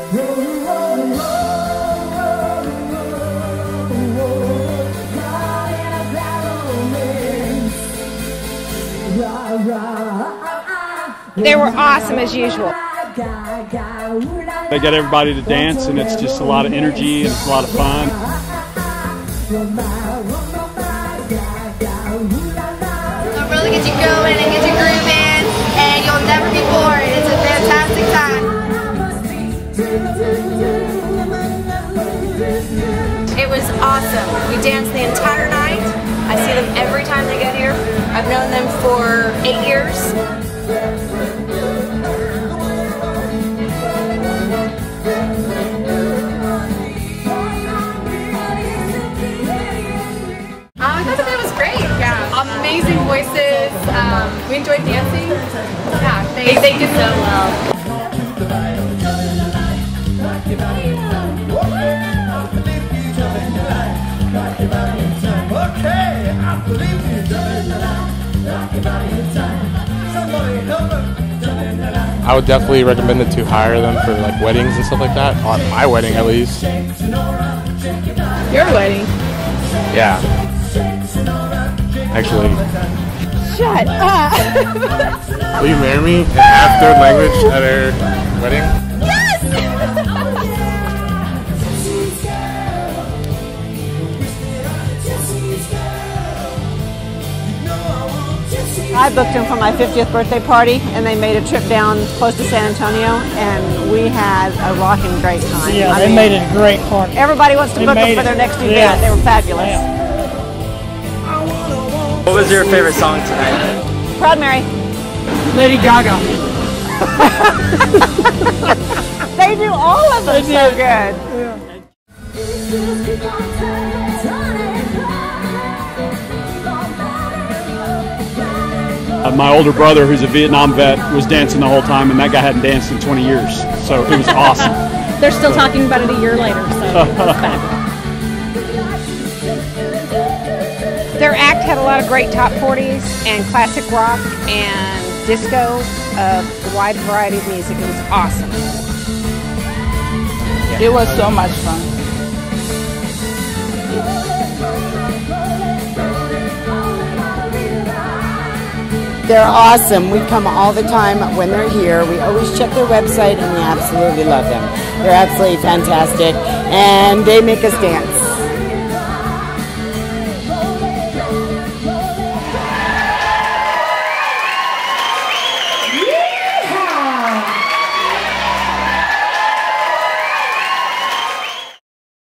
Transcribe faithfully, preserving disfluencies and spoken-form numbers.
They were awesome as usual. They got everybody to dance, and it's just a lot of energy and it's a lot of fun. It'll really get you going and get you grooving, and you'll never be bored. It's a fantastic time. It was awesome. We danced the entire night. I see them every time they get here. I've known them for eight years. I thought that was great. Yeah, amazing voices. Um, we enjoyed dancing. Yeah, they, they did so well. I would definitely recommend it to hire them for like weddings and stuff like that. On my wedding, at least. Your wedding? Yeah. Actually. Shut up! Will you marry me and have third language at our wedding? I booked them for my fiftieth birthday party, and they made a trip down close to San Antonio, and we had a rocking great time. Yeah, I they mean, made it a great party. Everybody wants to They book them made for their it. next event. Yeah. They were fabulous. Yeah. What was your favorite song tonight? Proud Mary. Lady Gaga. They do all of them so good. Uh, my older brother, who's a Vietnam vet, was dancing the whole time, and that guy hadn't danced in twenty years. So it was awesome. They're still talking about it a year later, so it's fabulous. Their act had a lot of great top forties and classic rock and disco, a wide variety of music. It was awesome. It was so much fun. They're awesome. We come all the time when they're here. We always check their website, and we absolutely love them. They're absolutely fantastic, and they make us dance.